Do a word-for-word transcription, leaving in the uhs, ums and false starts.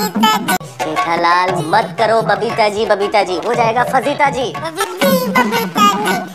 जेठालाल मत करो बबीता जी बबीता जी, हो जाएगा फजीता जी।